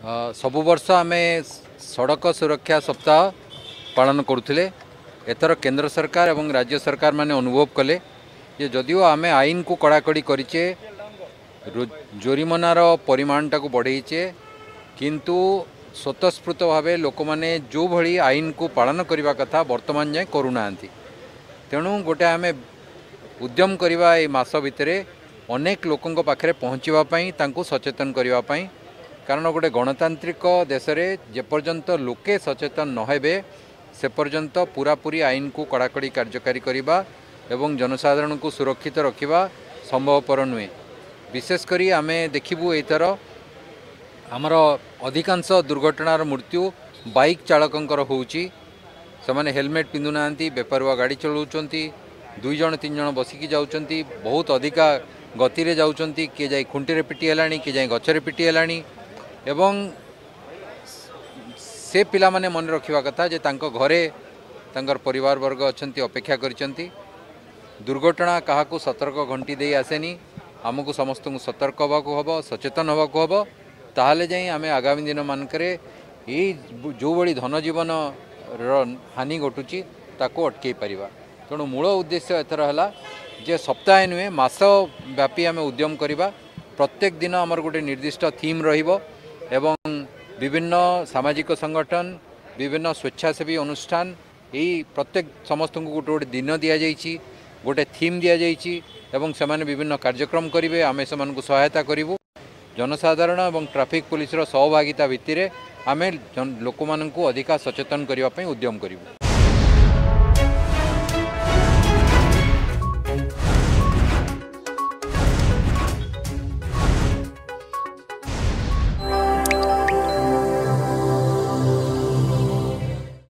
सबु वर्ष आम सड़क सुरक्षा सप्ताह पालन करुले। एथर केंद्र सरकार और राज्य सरकार माने अनुभव कले जे जदिओ आम आईन को कड़ाकड़ी करिचे, जोरिमानार परिमाणटा को बढ़ाइचे, किंतु स्वतःस्फूर्त भाव लोक मैंने जो भली आईन को पालन करने कथा वर्तमान जाए करूना। तेणु गोटे आम उद्यम करवा ये मास भितर अनेक लोकों पाखे पहुँचापी सचेतन करने, कारण गोटे गणतांत्रिक देश में जेपर्यंत लोके सचेतन नहेबे से पर्यंत पूरापूरी आईन को कड़ाकड़ी कार्यकारी करवा एवं जनसाधारण को सुरक्षित रखा संभवपर नुहे। विशेषकर आम देखू एथर आमर अधिकांश दुर्घटनार मृत्यु बाइक चालकंकर होउची। से हेलमेट पिंधु ना, बेपरुआ गाड़ी चलाउछंती, 2 जण 3 जण बसिकी जाउछंती, बहुत अधिका गति रे जाउछंती, किए जाई खुंटी पिटी हेलानी, किए जाई गछरे पिटी हेलानी। एवं से पिला माने मन रखिबा कथा जे तांको घरे तांकर परिवार वर्ग अछंती, अपेक्षा करिसंती। दुर्घटना काहाकू सतर्क घंटी दे आसेनी, आमको समस्त सतर्क होबाकू हबो, सचेतन होबाकू हबो, ताहले जाई आमे आगामी दिन मानकरे जो बड़ी धन जीवन हानि घटुची ताको अटकई पारिबा। तेणु मूल उद्देश्य एथर हला जे सप्ताह नुहे मास व्यापी आम उद्यम करवा। प्रत्येक दिन आमर गोटे निर्दिष्ट थीम रहिबो एवं विभिन्न सामाजिक संगठन, विभिन्न स्वेच्छासेवी अनुष्ठान, यही प्रत्येक समस्त को गोटे गोटे दिन दि जाइए, गोटे थीम दि जाइए एवं से विभिन्न कार्यक्रम करेंगे। आम से सहायता करूँ। जनसाधारण और ट्रैफिक पुलिस सहभागिता भित्तिरे आम लोक मानू अधिका सचेतन करने उद्यम करूँ।